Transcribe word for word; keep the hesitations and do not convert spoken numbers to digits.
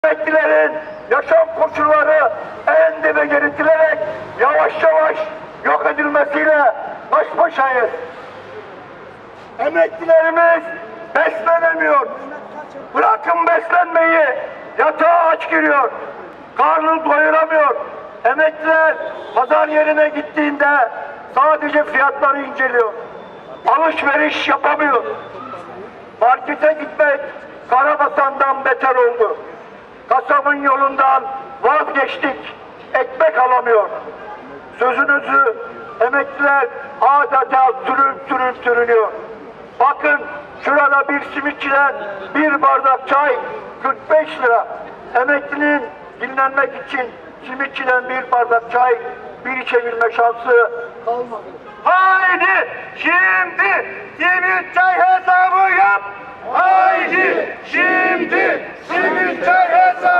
Emeklilerin yaşam koşulları en dibe geritilerek yavaş yavaş yok edilmesiyle baş başayız. Emeklilerimiz beslenemiyor. Bırakın beslenmeyi, yatağa aç giriyor. Karnını doyuramıyor. Emekliler pazar yerine gittiğinde sadece fiyatları inceliyor. Alışveriş yapamıyor. Markete gitmek karabasandan beter oldu. Kasabın yolundan vazgeçtik, ekmek alamıyor. Sözünüzü emekliler adeta sürün sürün sürünüyor. Bakın şurada bir simitçiden bir bardak çay kırk beş lira. Emeklinin dinlenmek için simitçiden bir bardak çay bir içebilme şansı kalmadı. Haydi şimdi simit çay hesabı yap. Haydi şimdi simit çay hesabı